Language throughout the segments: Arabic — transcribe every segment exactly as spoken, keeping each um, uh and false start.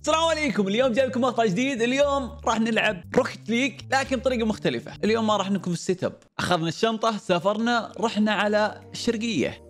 السلام عليكم. اليوم جاي لكم مقطع جديد. اليوم راح نلعب روكت ليج لكن بطريقه مختلفه. اليوم ما راح نكون في السيت اب، اخذنا الشنطه سافرنا رحنا على الشرقيه.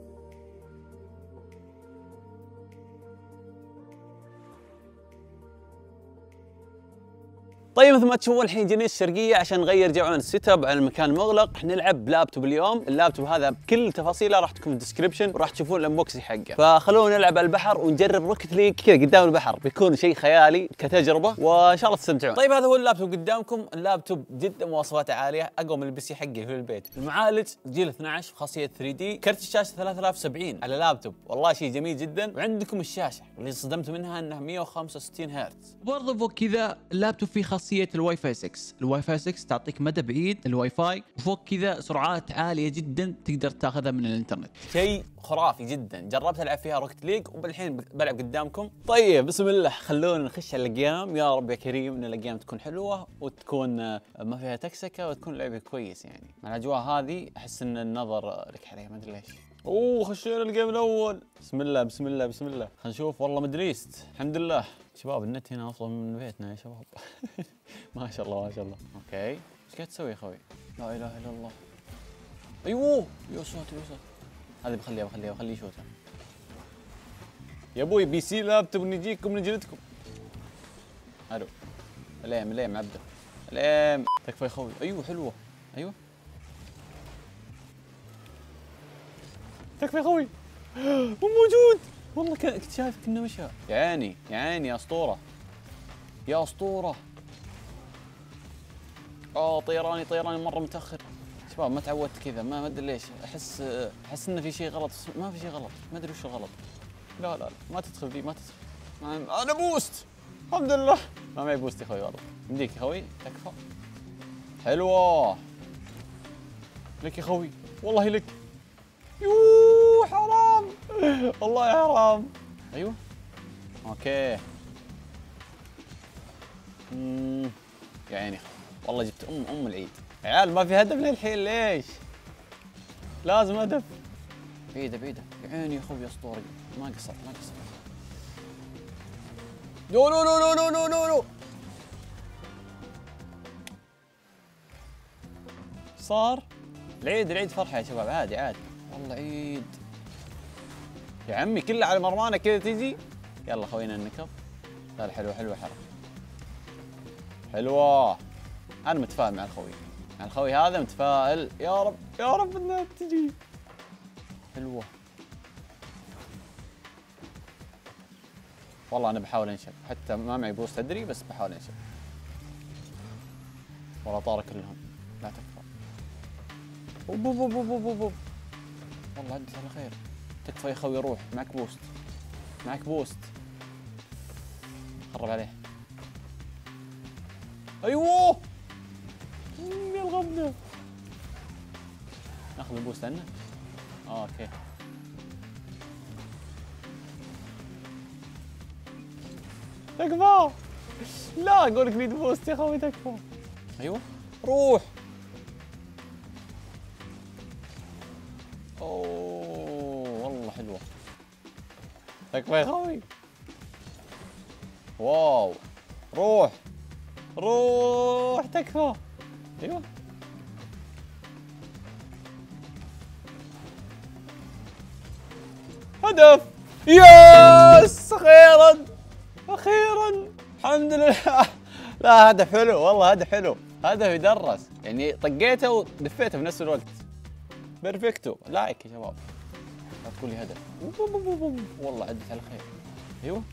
طيب مثل ما تشوفون الحين جينا الشرقيه عشان نغير جو عن السيت اب على المكان مغلق. راح نلعب بلابتوب اليوم، اللابتوب هذا بكل تفاصيله راح تكون في الديسكربشن وراح تشوفون الانبوكسي حقه. فخلونا نلعب على البحر ونجرب روكت ليج كذا قدام البحر، بيكون شيء خيالي كتجربه وان شاء الله تستمتعون. طيب هذا هو اللابتوب قدامكم، اللابتوب جدا مواصفاته عاليه، اقوى من البي سي حقي في البيت. المعالج جيل اثناشر خاصيه ثري دي، كرت الشاشه ثلاثة آلاف وسبعين على لابتوب، والله شيء جميل جدا. وعندكم الشاشه اللي صدمت منها انها مئة وخمسة وستين هرتز. برضه فوق كذا اللابتوب فيه خاصيه الواي فاي ستة. الواي فاي ستة تعطيك مدى بعيد الواي فاي، وفوق كذا سرعات عاليه جدا تقدر تاخذها من الانترنت. شيء خرافي جدا. جربت العب فيها روكت ليج وبالحين بلعب قدامكم. طيب بسم الله، خلونا نخش على الجيم. يا رب يا كريم ان الجيم تكون حلوه وتكون ما فيها تكسكه وتكون لعبه كويس. يعني مع الاجواء هذه احس ان النظر لك عليها ما ادري ليش. اوه خشينا الجيم الاول. بسم الله بسم الله بسم الله. خلينا نشوف. والله مدريست الحمد لله. شباب النت هنا افضل من بيتنا يا شباب. ما شاء الله ما شاء الله. اوكي ايش قاعد تسوي يا اخوي؟ لا اله الا الله. ايوه يا ساتر يا ساتر. هذا بخليها بخليها بخليه يشوتها. يا ابوي بي سي لابتوب نجيكم نجلدكم. الو اليم اليم عبده اليم. تكفى يا اخوي. ايوه حلوه. ايوه تكفى يا اخوي. مو موجود والله. كنت شايفك انه مشى. يا عيني يا عيني يا اسطوره يا اسطوره. اه طيراني طيراني مره متاخر. شباب ما تعودت كذا، ما ما ادري ليش احس احس انه في شيء غلط. ما في شيء غلط، ما ادري وش الغلط. لا لا ما تدخل ذي ما تدخل. انا بوست الحمد لله. ما معي بوست يا اخوي والله. يمديك يا اخوي تكفى. حلوه لك يا اخوي والله لك. يوه حرام والله يا حرام. ايوه اوكي. امم يا عيني والله جبت ام ام العيد. عيال ما في هدف للحين ليش؟ لازم هدف. بعيده بعيده يا عيني يا اخوي اسطوري. ما قصر ما قصر. نو نو نو نو نو نو نو صار العيد. العيد فرحه يا شباب، عادي عادي والله عيد يا عمي. كله على مرمانا كذا تيجي. يلا خوينا النكب. لا حلوه حلوه حركه حلوه. انا متفائل مع الخوي، مع الخوي هذا متفائل. يا رب يا رب انها تجي. حلوه والله. انا بحاول انشب حتى ما معي بوست ادري، بس بحاول انشب. والله طار كلهم. لا تكفى. اوب اوب اوب اوب اوب اوب. والله عدت على خير. تكفى يا خوي. روح معك بوست معك بوست. قرب عليه. ايوه يا الغبنه. ناخذ البوست عنه. آه اوكي. تكفى. لا اقول لك نيد بوست يا خوي تكفى. ايوه روح. اوه والله حلوه. تكفى يا خوي. واو روح روح تكفى. ايوه هدف. يس اخيرا اخيرا الحمد لله. لا هدف حلو والله، هدف حلو، هدف يدرس يعني. طقيته ودفيته في نفس الوقت. بيرفكتو. لايك يا شباب. لا تقول لي هدف. والله عدت على خير. ايوه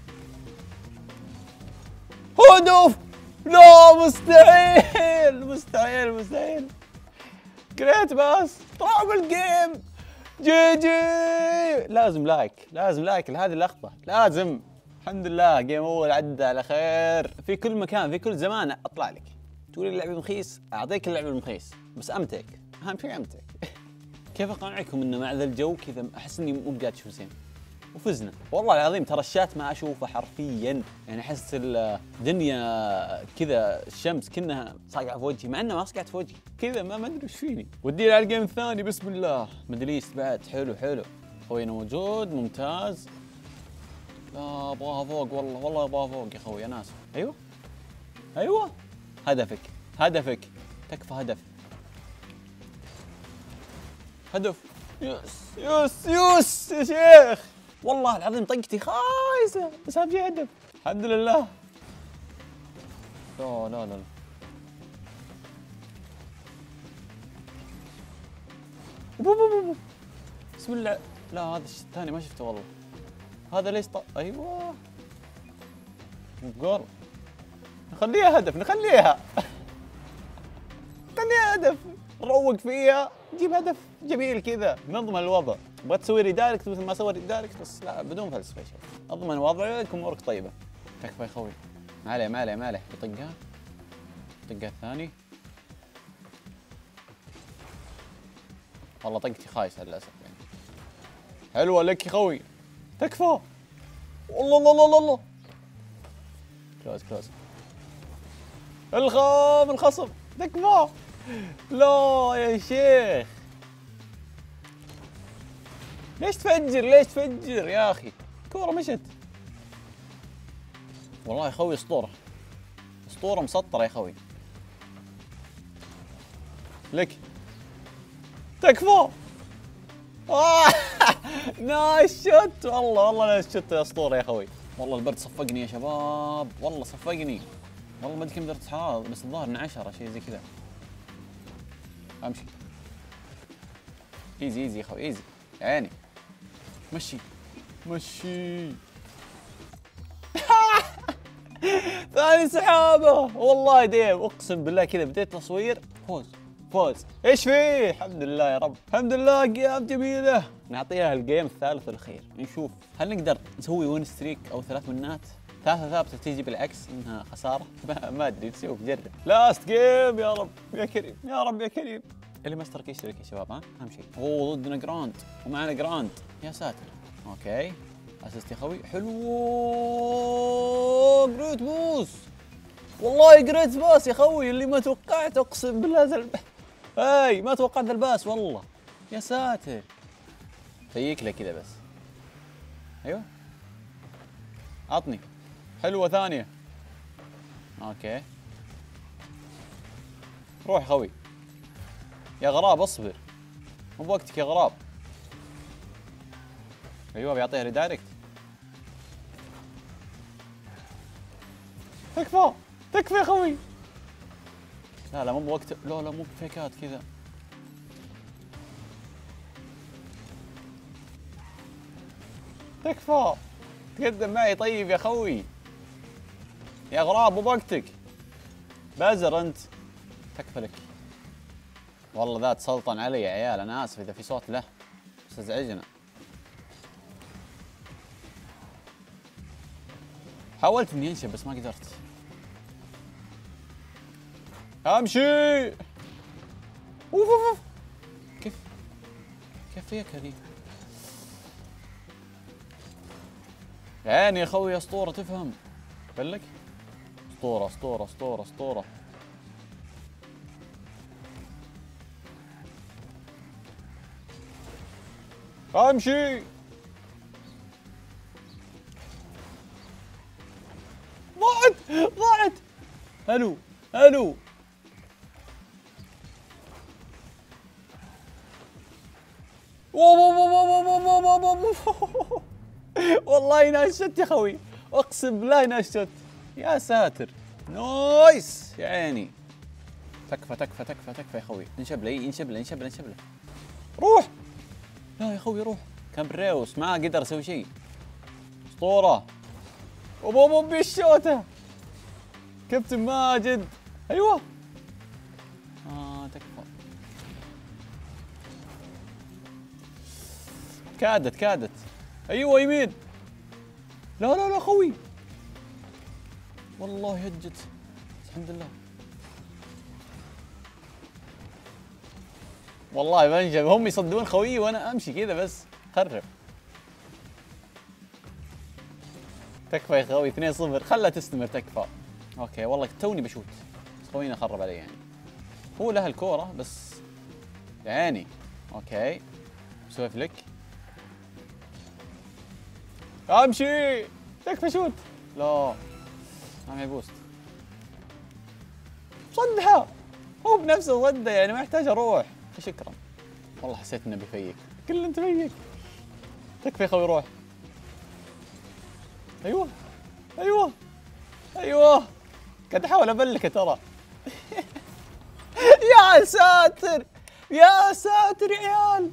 هدف. لا مستحيل مستحيل مستحيل. جريت بس طلعوا بالجيم. جي جي. لازم لايك لازم لايك لهذه اللقطة لازم. الحمد لله جيم اول عدى على خير. في كل مكان في كل زمان اطلع لك تقول لي اللعبة مخيس، اعطيك اللعبة المخيس بس امتك. اهم شيء امتك. كيف اقنعكم انه مع ذا الجو كذا احس اني مو بقاعد اشوف زين. وفزنا والله العظيم. ترى الشات ما اشوفه حرفيا، يعني احس الدنيا كذا الشمس كأنها صاقعه في وجهي، مع انها ما صقعت في وجهي كذا. ما ادري ايش فيني. ودينا على الجيم الثاني. بسم الله. مدليست بعد. حلو حلو. خوينا موجود ممتاز. لا ابغاها فوق والله، والله ابغاها فوق يا اخوي انا اسف. ايوه ايوه هدفك هدفك تكفى هدف هدف. يس يس يس يا شيخ، والله العظيم طقتي خايسه بس اهم شيء هدف الحمد لله. لا لا لا بو بو بو. بسم الله. لا هذا الثاني ما شفته والله. هذا ليش طق؟ ايوه جول. نخليها هدف نخليها خليها هدف، نروق فيها نجيب هدف جميل كذا نضمن الوضع. تبغى تسوي ريدايركت مثل ما سوى ريدايركت بس لا بدون فلسفه، اضمن وضعك امورك طيبه. تكفى يا خوي. ما عليه ما عليه ما عليه يطقها. طقها الثاني. والله طقتي خايسه للاسف يعني. حلوه لك يا خوي. تكفى. والله الله الله الله. كلوز كلوز. الخام الخصم. تكفى. لا يا شيخ. ليش تفجر ليش تفجر يا اخي؟ كورة مشت. والله يا خوي اسطورة. اسطورة مسطرة يا خوي. لك. تكفى. آه. نايس شوت والله والله نايس شوت يا اسطورة يا خوي. والله البرد صفقني يا شباب، والله صفقني. والله ما ادري كم درجة حرارة بس الظاهر انه عشرة شيء زي كذا. امشي. ايزي ايزي يا خوي ايزي. يا عيني. مشي مشي. ثاني سحابة والله ديم اقسم بالله كذا بديت تصوير فوز فوز. ايش فيه؟ الحمد لله يا رب الحمد لله قيام جميلة. نعطيها الجيم الثالث والاخير نشوف هل نقدر نسوي وين ستريك او ثلاث منات. ثلاثة ثابتة تيجي بالعكس انها خسارة. ما ادري نشوف جرب. لاست جيم يا رب يا كريم يا رب يا كريم. اللي ما اشترك يشترك يا شباب ها اهم شيء. اوه ضدنا جراند ومعنا جراند يا ساتر. اوكي اسست يا خوي. حلو جريت بوس. والله جريت باس يا خوي اللي ما توقعت اقسم بالله زلب. هاي ما توقعت الباس والله يا ساتر. فيك له كذا بس. ايوه عطني. حلوه ثانيه. اوكي روح خوي يا غراب اصبر مو بوقتك يا غراب. ايوه بيعطيها ريدايركت. تكفى تكفى يا خوي. لا لا مو بوقت. لا لا مو بفيكات كذا. تكفى تقدم معي طيب يا خوي. يا غراب مو بوقتك. بازر انت. تكفى لك. والله ذا تسلطن علي يا عيال انا اسف اذا في صوت له بس ازعجنا. حاولت اني انشب بس ما قدرت. امشي. اوف اوف اوف. كيف كيف فيك هذي؟ عيني يا خوي اسطورة تفهم. بلك اسطورة اسطورة اسطورة اسطورة. امشي. ضاعت ضاعت. الو الو. والله ناشت يا خوي اقسم بالله ناشت. يا ساتر نايس يا عيني. تكفى تكفى تكفى تكفى يا خوي. انشب له انشب له انشب له انشب له. روح. لا يا خوي روح. كان بريوس ما قدر يسوي شيء. اسطوره. وبو بو بالشوته. كابتن ماجد. ايوه. اه تكفى. كادت كادت. ايوه يمين. لا لا لا خوي. والله هجت. الحمد لله. والله بنجم هم يصدون خويي وانا امشي كذا بس خرب. تكفى يا خوي اثنين صفر خلها تستمر تكفى. اوكي والله توني بشوت بس خوينا خرب علي يعني. هو له الكوره بس يا عيني. اوكي مسوي فليك. امشي. تكفى شوت. لا ما معي بوست. صدها هو بنفسه صده يعني ما يحتاج اروح. شكرا والله حسيت انه بيفيك. كل انت فيك. تكفى يا اخوي روح. ايوه ايوه ايوه قاعد احاول ابلكه ترى. يا ساتر يا ساتر يا عيال.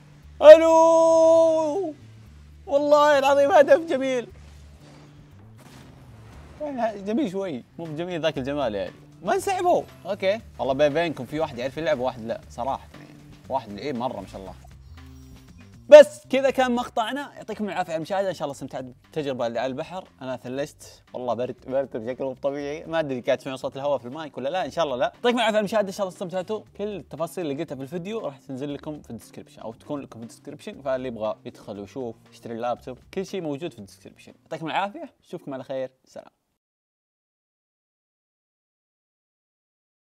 الو والله العظيم هدف جميل. يعني جميل شوي مو بجميل ذاك الجمال يعني. ما انسحبوا. اوكي والله بين بينكم في واحد يعرف يلعب وواحد لا صراحه يعني. واحد لعيب مره ما شاء الله. بس كذا كان مقطعنا. يعطيكم العافيه على المشاهده. ان شاء الله استمتعت بالتجربه اللي على البحر. انا ثلجت والله برد برد بشكل مو طبيعي. ما ادري قاعد تسمعون صوت الهواء في المايك ولا لا. ان شاء الله لا. يعطيكم العافيه على المشاهده. ان شاء الله استمتعتوا. كل التفاصيل اللي قلتها في الفيديو راح تنزل لكم في الديسكربشن او تكون لكم في الديسكربشن. فاللي يبغى يدخل ويشوف يشتري اللابتوب كل شيء موجود في الديسكربشن. يعطيكم العافيه. اشوفكم على خير. سلام.